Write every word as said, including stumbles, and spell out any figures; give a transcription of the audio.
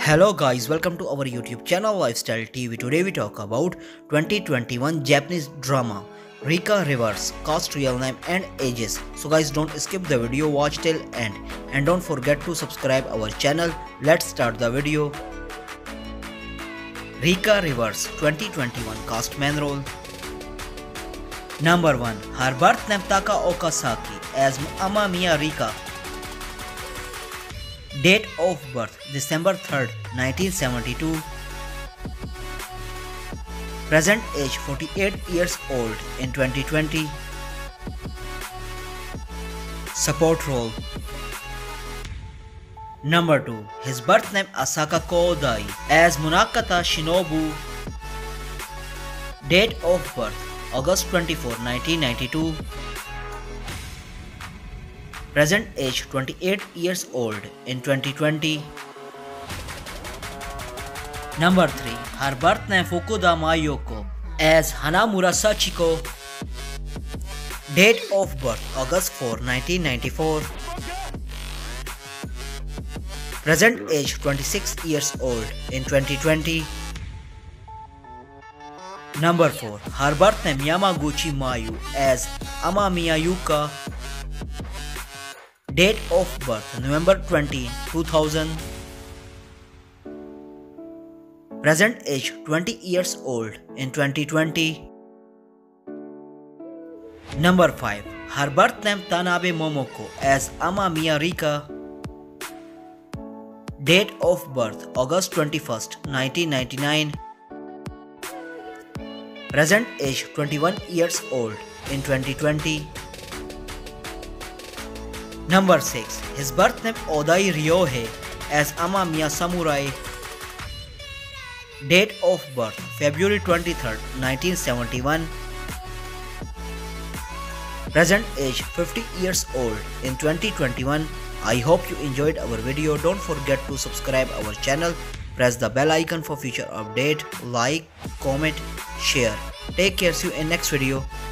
Hello guys, welcome to our YouTube channel Lifestyle T V. Today we talk about twenty twenty-one Japanese drama Rika Reverse, cast, real name and ages. So guys, don't skip the video, watch till end and don't forget to subscribe our channel. Let's start the video. Rika Reverse twenty twenty-one cast main role. Number one. Her birth name Taka Okasaki as Amamiya Rika. Date of birth December third, nineteen seventy-two. Present age forty-eight years old in twenty twenty. Support role. Number two. His birth name Asaka Kodai as Munakata Shinobu. Date of birth August twenty-fourth, nineteen ninety-two. Present age twenty-eight years old in twenty twenty. Number three. Her birth name Fukuda Mayoko as Hanamura Sachiko. Date of birth August fourth, nineteen ninety-four. Present age twenty-six years old in twenty twenty. Number four. Her birth name Yamaguchi Mayu as Amamiya Yuka. Date of birth November twentieth, two thousand. Present age twenty years old in twenty twenty. Number five. Her birth name Tanabe Momoko as Amamiya Rika. Date of birth August twenty-first, nineteen ninety-nine. Present age twenty-one years old in twenty twenty. Number six. His birth name Odai Ryohei as Amamiya Samurai. Date of birth February twenty-third, nineteen seventy-one. Present age fifty years old in twenty twenty-one. I hope you enjoyed our video. Don't forget to subscribe our channel. Press the bell icon for future update. Like, comment, share. Take care. See you in next video.